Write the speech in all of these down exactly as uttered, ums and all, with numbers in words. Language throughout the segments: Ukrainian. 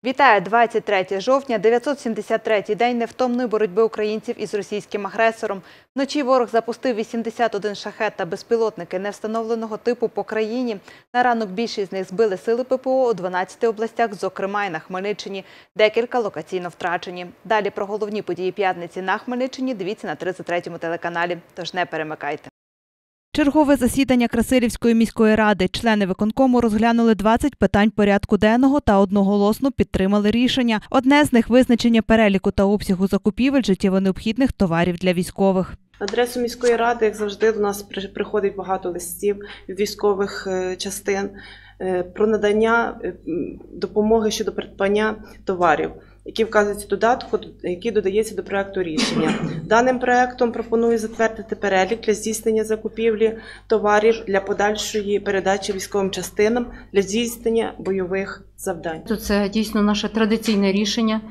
Вітаю двадцять третє жовтня, дев'ятсот сімдесят третій день невтомної боротьби українців із російським агресором. Вночі ворог запустив вісімдесят один шахет та безпілотники невстановленого типу по країні. На ранок більшість з них збили сили ППО у дванадцяти областях, зокрема і на Хмельниччині. Декілька локаційно втрачені. Далі про головні події п'ятниці на Хмельниччині дивіться на тридцять третьому телеканалі. Тож не перемикайте. Чергове засідання Красилівської міської ради. Члени виконкому розглянули двадцять питань порядку денного та одноголосно підтримали рішення. Одне з них – визначення переліку та обсягу закупівель життєво необхідних товарів для військових. На адресу міської ради, як завжди, до нас приходить багато листів від військових частин про надання допомоги щодо придбання товарів, які вказуються в додатку, який додається до проекту рішення. Даним проектом пропоную затвердити перелік для здійснення закупівлі товарів для подальшої передачі військовим частинам для здійснення бойових завдань. Це дійсно наше традиційне рішення.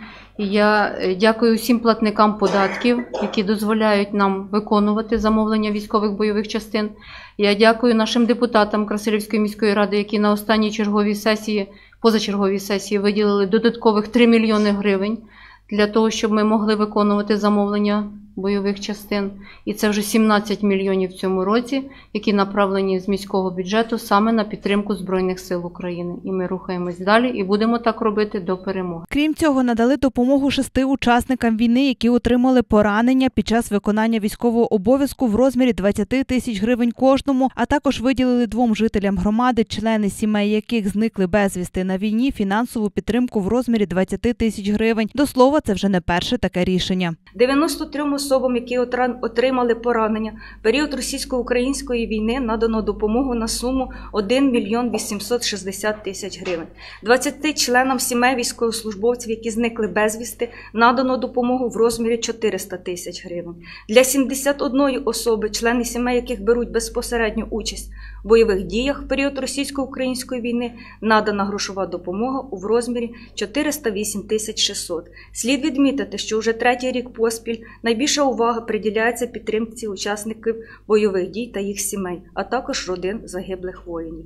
Я дякую всім платникам податків, які дозволяють нам виконувати замовлення військових бойових частин. Я дякую нашим депутатам Красилівської міської ради, які на останній черговій сесії, позачерговій сесії виділили додаткових три мільйони гривень для того, щоб ми могли виконувати замовлення бойових частин. І це вже сімнадцять мільйонів в цьому році, які направлені з міського бюджету саме на підтримку Збройних сил України. І ми рухаємось далі і будемо так робити до перемоги. Крім цього, надали допомогу шести учасникам війни, які отримали поранення під час виконання військового обов'язку в розмірі двадцяти тисяч гривень кожному, а також виділили двом жителям громади, члени сімей яких зникли безвісти на війні, фінансову підтримку в розмірі двадцяти тисяч гривень. До слова, це вже не перше таке рішення. дев'яносто трьом особам, які отримали поранення в період російсько-української війни, надано допомогу на суму один мільйон вісімсот шістдесят тисяч гривень. двадцяти членам сімей військовослужбовців, які зникли безвісти, надано допомогу в розмірі чотириста тисяч гривень. Для сімдесят одної особи, члени сімей яких беруть безпосередню участь в бойових діях в період російсько-української війни, надана грошова допомога у розмірі чотириста вісім тисяч шістсот. Слід відмітити, що вже третій рік поспіль найбільша увага приділяється підтримці учасників бойових дій та їх сімей, а також родин загиблих воїнів.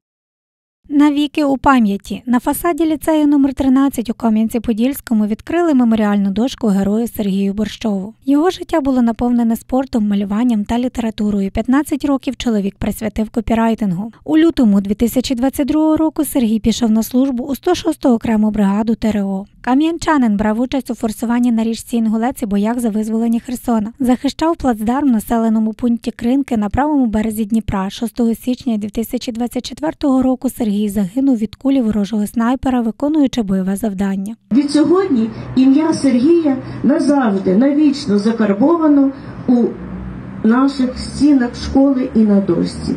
Навіки у пам'яті. На фасаді ліцею номер тринадцять у Кам'янці-Подільському відкрили меморіальну дошку герою Сергію Борщову. Його життя було наповнене спортом, малюванням та літературою. п'ятнадцять років чоловік присвятив копірайтингу. У лютому дві тисячі двадцять другого року Сергій пішов на службу у сто шосту окрему бригаду ТРО. Кам'янчанин брав участь у форсуванні на річці Інгулець і боях за визволення Херсона. Захищав плацдарм в населеному пункті Кринки на правому березі Дніпра. шостого січня дві тисячі двадцять четвертого року Сергій загинув від кулі ворожого снайпера, виконуючи бойове завдання. Від сьогодні ім'я Сергія назавжди, навічно закарбовано у наших стінах школи і на дошці.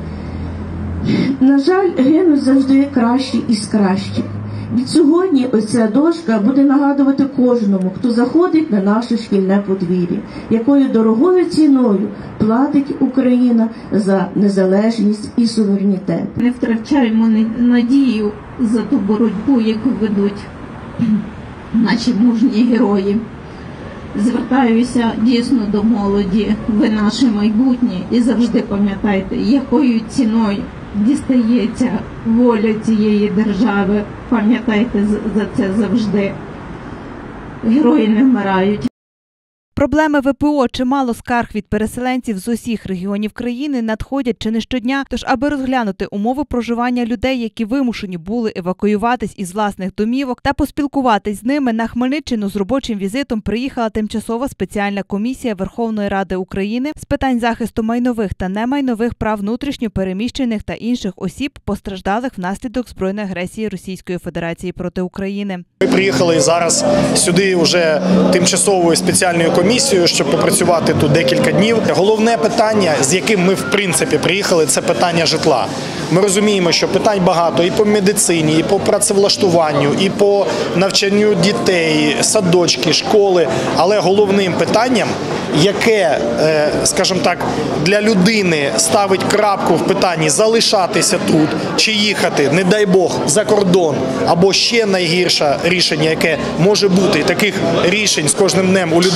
На жаль, гинуть завжди кращі із кращих. Від сьогодні оця дошка буде нагадувати кожному, хто заходить на наше шкільне подвір'я, якою дорогою ціною платить Україна за незалежність і суверенітет. Не втрачаємо надію за ту боротьбу, яку ведуть наші мужні герої. Звертаюся дійсно до молоді, ви наше майбутнє, і завжди пам'ятайте, якою ціною дістається воля цієї держави. Пам'ятайте за це завжди. Герої не вмирають. Проблеми ВПО, чимало скарг від переселенців з усіх регіонів країни надходять чи не щодня. Тож, аби розглянути умови проживання людей, які вимушені були евакуюватись із власних домівок та поспілкуватись з ними, на Хмельниччину з робочим візитом приїхала тимчасова спеціальна комісія Верховної Ради України з питань захисту майнових та немайнових прав внутрішньо переміщених та інших осіб, постраждалих внаслідок збройної агресії Російської Федерації проти України. Ми приїхали зараз сюди вже тимчасовою спеціальною комісією, щоб попрацювати тут декілька днів. Головне питання, з яким ми в принципі приїхали, це питання житла. Ми розуміємо, що питань багато і по медицині, і по працевлаштуванню, і по навчанню дітей, садочки, школи. Але головним питанням, яке, скажімо так, для людини ставить крапку в питанні залишатися тут чи їхати, не дай Бог, за кордон, або ще найгірше рішення, яке може бути, і таких рішень з кожним днем у людей, на жаль,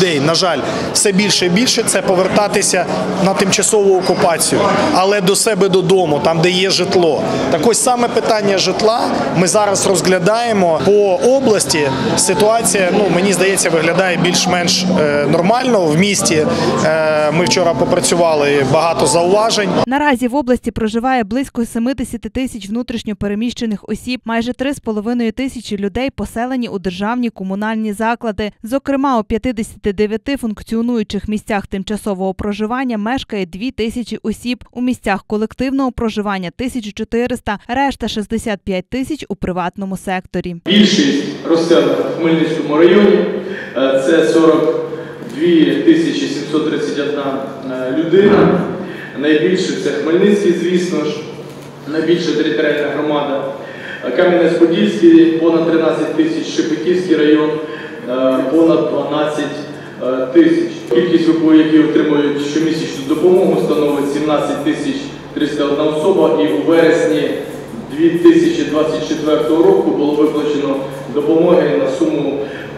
жаль, все більше і більше це повертатися на тимчасову окупацію, але до себе додому, там, де є житло. Так ось саме питання житла ми зараз розглядаємо по області. Ситуація, ну, мені здається, виглядає більш-менш е, нормально в місті. Е, ми вчора попрацювали, багато зауважень. Наразі в області проживає близько сімдесят тисяч внутрішньо переміщених осіб, майже три з половиною тисячі людей поселені у державні комунальні заклади. Зокрема, у п'ятдесяти дев'яти функціонуючих місцях тимчасового проживання мешкає дві тисячі осіб, у місцях колективного проживання – тисячу чотириста, решта – шістдесят п'ять тисяч у приватному секторі. Більшість розселена в Хмельницькому районі – це сорок дві тисячі сімсот тридцять одна людина. Найбільше це Хмельницький, звісно ж, найбільша територіальна громада. Кам'янець-Подільський – понад тринадцять тисяч, Шепетівський район – понад дванадцять тисяч. Кількість ВПО, які отримують щомісячну допомогу, становить сімнадцять тисяч триста одна особа, і у вересні дві тисячі двадцять четвертого року було виплачено допомоги на суму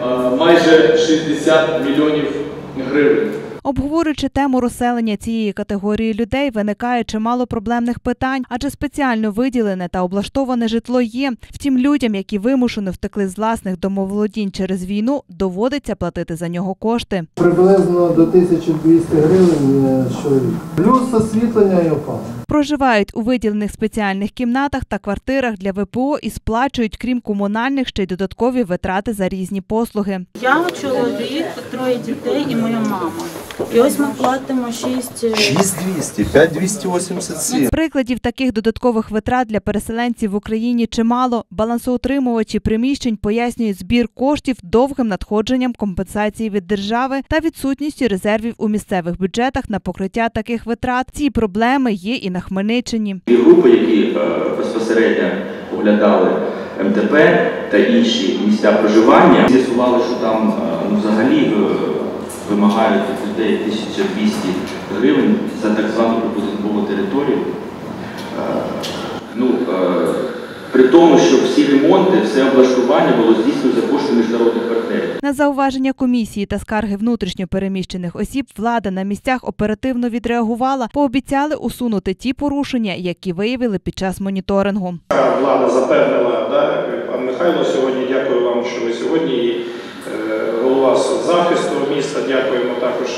майже шістдесят мільйонів гривень. Обговорюючи тему розселення цієї категорії людей, виникає чимало проблемних питань, адже спеціально виділене та облаштоване житло є. Втім, людям, які вимушено втекли з власних домоволодінь через війну, доводиться платити за нього кошти. Приблизно до тисячі двісті гривень щорік. Плюс освітлення і опалення. Проживають у виділених спеціальних кімнатах та квартирах для ВПО і сплачують, крім комунальних, ще й додаткові витрати за різні послуги. Я, чоловік, троє дітей і моя мама. І ось ми платимо шість... шість двісті, п'ять двісті вісімдесят сім. Прикладів таких додаткових витрат для переселенців в Україні чимало. Балансоутримувачі приміщень пояснюють збір коштів довгим надходженням компенсації від держави та відсутністю резервів у місцевих бюджетах на покриття таких витрат. Ці проблеми є і на Хмельниччині. І групи, які безпосередньо оглядали ем те пе та інші місця проживання, з'ясували, що там ну, взагалі вимагають від людей тисяча двісті гривень за так звану прибудинкову територію. Ну, при тому, що всі ремонти, все облаштування було здійснено за кошти міжнародних партнерів. На зауваження комісії та скарги внутрішньо переміщених осіб влада на місцях оперативно відреагувала, пообіцяли усунути ті порушення, які виявили під час моніторингу. Влада запевнила, да, пан Михайло, сьогодні дякую вам, що ви сьогодні і голова соцзахисту міста, дякуємо також.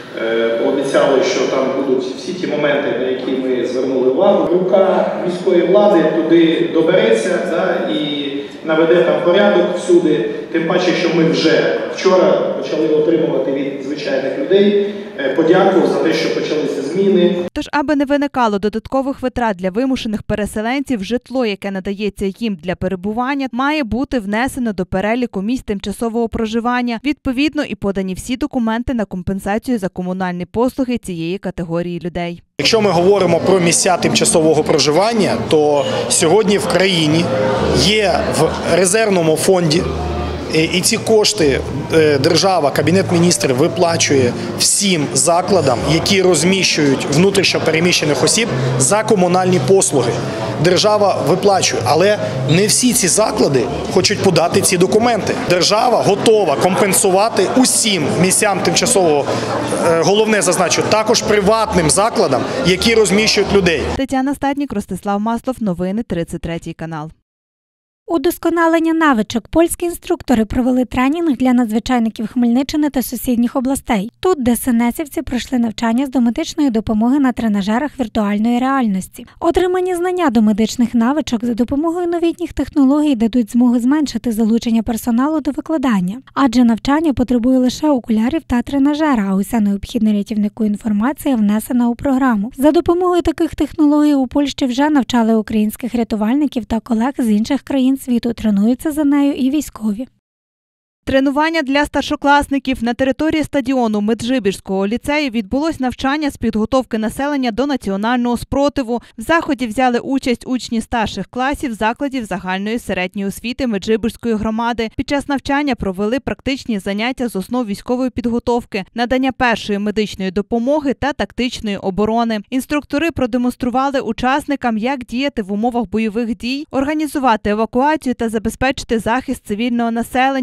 Обіцяли, що там будуть всі ті моменти, на які ми звернули увагу. Рука міської влади туди добереться, да, і наведе там порядок всюди. Тим паче, що ми вже вчора почали отримувати від звичайних людей подяку за те, що почалися зміни. Тож, аби не виникало додаткових витрат для вимушених переселенців, житло, яке надається їм для перебування, має бути внесено до переліку місць тимчасового проживання. Відповідно, і подані всі документи на компенсацію за комунальні послуги цієї категорії людей. Якщо ми говоримо про місця тимчасового проживання, то сьогодні в країні є в резервному фонді, і ці кошти держава, Кабінет міністрів виплачує всім закладам, які розміщують внутрішньо переміщених осіб за комунальні послуги. Держава виплачує, але не всі ці заклади хочуть подати ці документи. Держава готова компенсувати усім місцям тимчасового, головне зазначу, також приватним закладам, які розміщують людей. Тетяна Статнік, Ростислав Маслов, новини тридцять третій канал. Удосконалення навичок. Польські інструктори провели тренінг для надзвичайників Хмельниччини та сусідніх областей. Тут ДСНСівці пройшли навчання з домедичної допомоги на тренажерах віртуальної реальності. Отримані знання домедичних навичок за допомогою новітніх технологій дадуть змогу зменшити залучення персоналу до викладання. Адже навчання потребує лише окулярів та тренажера, а уся необхідна рятівнику інформація внесена у програму. За допомогою таких технологій у Польщі вже навчали українських рятувальників та колег з інших країн світу, тренуються за нею і військові. Тренування для старшокласників. На території стадіону Меджибірського ліцею відбулось навчання з підготовки населення до національного спротиву. В заході взяли участь учні старших класів закладів загальної середньої освіти Меджибірської громади. Під час навчання провели практичні заняття з основ військової підготовки, надання першої медичної допомоги та тактичної оборони. Інструктори продемонстрували учасникам, як діяти в умовах бойових дій, організувати евакуацію та забезпечити захист цивільного населення. Особливо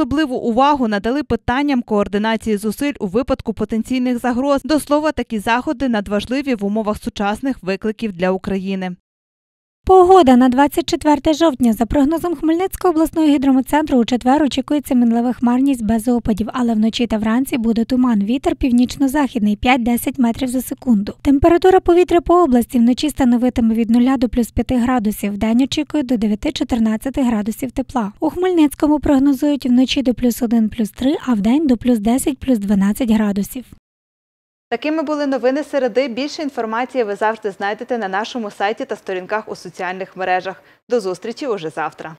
Особливу увагу надали питанням координації зусиль у випадку потенційних загроз. До слова, такі заходи надважливі в умовах сучасних викликів для України. Погода на двадцять четверте жовтня. За прогнозом Хмельницького обласного гідрометцентру, у четвер очікується мінлива хмарність без опадів, але вночі та вранці буде туман. Вітер північно-західний – п'ять-десять метрів за секунду. Температура повітря по області вночі становитиме від нуля до плюс п'яти градусів. Вдень очікують до дев'яти-чотирнадцяти градусів тепла. У Хмельницькому прогнозують вночі до плюс один, плюс три, а вдень до плюс десять, плюс дванадцять градусів. Такими були новини середи. Більше інформації ви завжди знайдете на нашому сайті та сторінках у соціальних мережах. До зустрічі уже завтра.